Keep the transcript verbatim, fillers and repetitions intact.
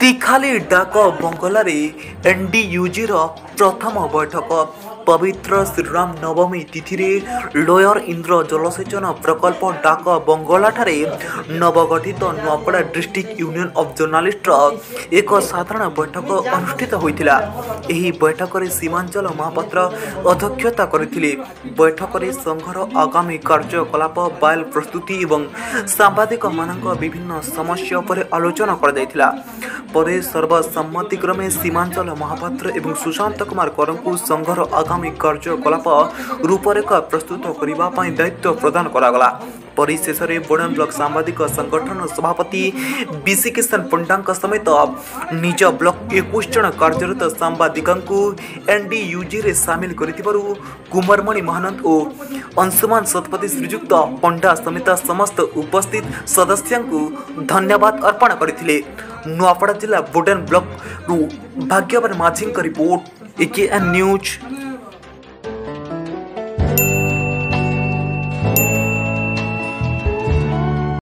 ତିଖାଲି ଡାକ ବଙ୍ଗଲାରେ ଏନଡିୟୁଜି ର ପ୍ରଥମ ବୈଠକ पवित्र श्रीराम नवमी तिथि लोयर इंद्र जलसेचन प्रकल्प डाक बंगला नवगठित Nuapada district union of journalist एक साधारण बैठक अनुष्ठित होता। यह बैठक में सीमांचल महापात्र अध्यक्षता करथिले। बैठक में संघर आगामी कार्यकलाप बायल प्रस्तुति और सांबादिक मानक विभिन्न समस्या पर आलोचना कर जायथिला। परे सर्वसम्मतिक्रमे सीमांचल महापात्र एवं सुशांत कुमार करंकु संघर आगामी कार्यकलाप रूपरेख प्रस्तुत करने दायित्व प्रदान करागला। परिशेष में बोडन ब्लॉक सांबादिक संगठन सभापति बीसी किशन पंडा समेत निज ब्लॉक इक्कीस जन कार्यरत सांबादिकों एनडीयूजी रे सामिल करिथिबारु कुमारमणि महानंद और अंशुमान शतपथी श्रीजुक्त पंडा समेत समस्त उपस्थित सदस्यों धन्यवाद अर्पण करथिले। नुआपड़ा जिला बोडन ब्लॉक भाग्यवान माझी रिपोर्ट एकेएन न्यूज।